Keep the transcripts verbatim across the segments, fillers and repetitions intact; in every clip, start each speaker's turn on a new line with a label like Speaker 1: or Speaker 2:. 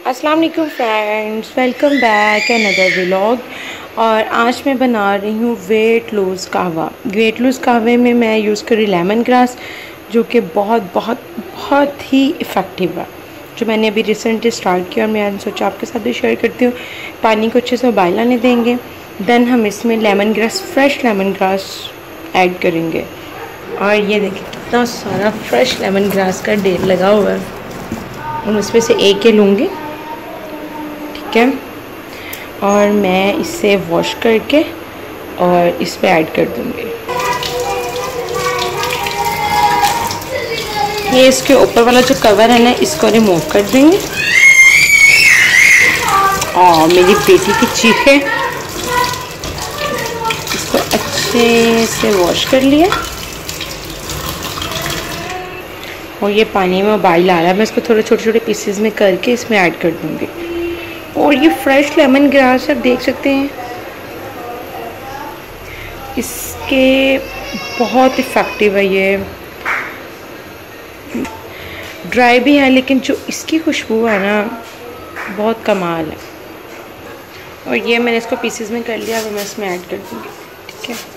Speaker 1: अस्सलाम वालेकुम friends, welcome back another vlog. और आज मैं बना रही हूँ weight lose kahwa. Weight lose कहवे में मैं यूज़ कर रही लेमन ग्रास, जो कि बहुत बहुत बहुत ही इफ़ेक्टिव है, जो मैंने अभी रिसेंटली स्टार्ट किया और मैं सोचा आपके साथ भी शेयर करती हूँ। पानी को अच्छे से उबाल आने देंगे, देन हम इसमें lemon grass, fresh lemon grass add करेंगे। और ये देखिए कितना सारा फ्रेश लेमन ग्रास का ढेर लगा हुआ है, और उसमें से एक ही लूँगी, ठीक है। और मैं इसे वॉश करके और इस पे ऐड कर दूँगी। ये इसके ऊपर वाला जो कवर है ना, इसको रिमूव कर देंगे। और मेरी बेटी की चीखें, इसको अच्छे से वॉश कर लिया। और ये पानी में उबाल आ रहा है, मैं इसको थोड़े छोटे छोटे पीसेस में करके इसमें ऐड कर दूँगी। और ये फ्रेश लेमन ग्रास आप देख सकते हैं, इसके बहुत इफ़ेक्टिव है। ये ड्राई भी है, लेकिन जो इसकी खुशबू है ना, बहुत कमाल है। और ये मैंने इसको पीसेस में कर लिया, अब मैं इसमें ऐड कर दूँगी, ठीक है।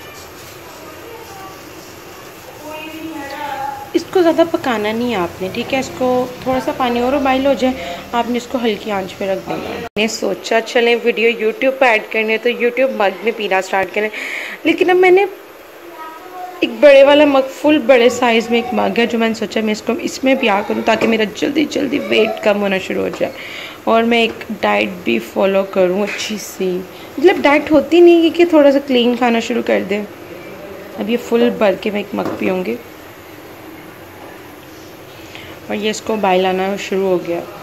Speaker 1: इसको ज़्यादा पकाना नहीं है आपने, ठीक है। इसको थोड़ा सा पानी और उबाल हो जाए, आपने इसको हल्की आंच पे रख देना है। मैंने सोचा चलें वीडियो यूट्यूब पे ऐड करनी है तो यूट्यूब मग में पीना स्टार्ट करें, लेकिन अब मैंने एक बड़े वाला मग, फुल बड़े साइज़ में एक मग है, जो मैंने सोचा मैं इसको इसमें पिया करूँ ताकि मेरा जल्दी जल्दी वेट कम होना शुरू हो जाए। और मैं एक डाइट भी फॉलो करूँ अच्छी सी, मतलब डाइट होती नहीं है कि थोड़ा सा क्लीन खाना शुरू कर दें। अब ये फुल भर के मैं एक मग पीऊँगी। और ये इसको उबाल आना शुरू हो गया।